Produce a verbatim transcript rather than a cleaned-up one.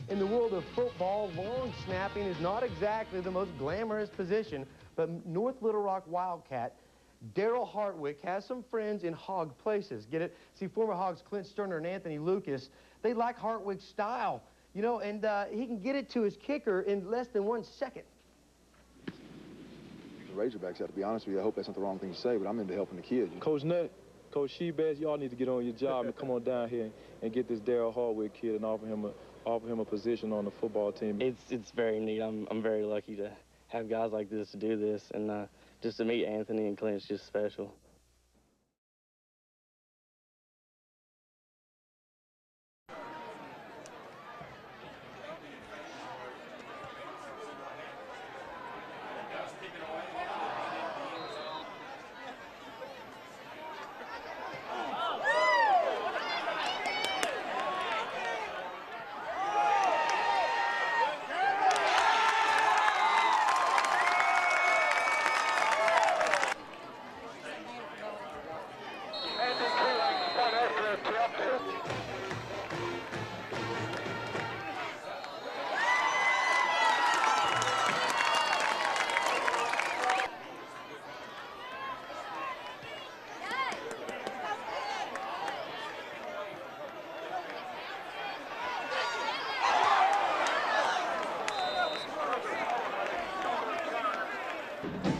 In the world of football, long snapping is not exactly the most glamorous position, but North Little Rock Wildcat Daryl Hartwick has some friends in Hog places. Get it? See, former Hogs Clint Sterner and Anthony Lucas, they like Hartwick's style, you know, and uh, he can get it to his kicker in less than one second. The Razorbacks, to be honest with you, I hope that's not the wrong thing to say, but I'm into helping the kids. Coach Nutt, Coach Shebaz, y'all need to get on your job and come on down here and get this Daryl Hartwick kid and offer him a offer him a position on the football team. It's it's very neat. I'm I'm very lucky to have guys like this to do this, and uh, just to meet Anthony and Clint is just special. You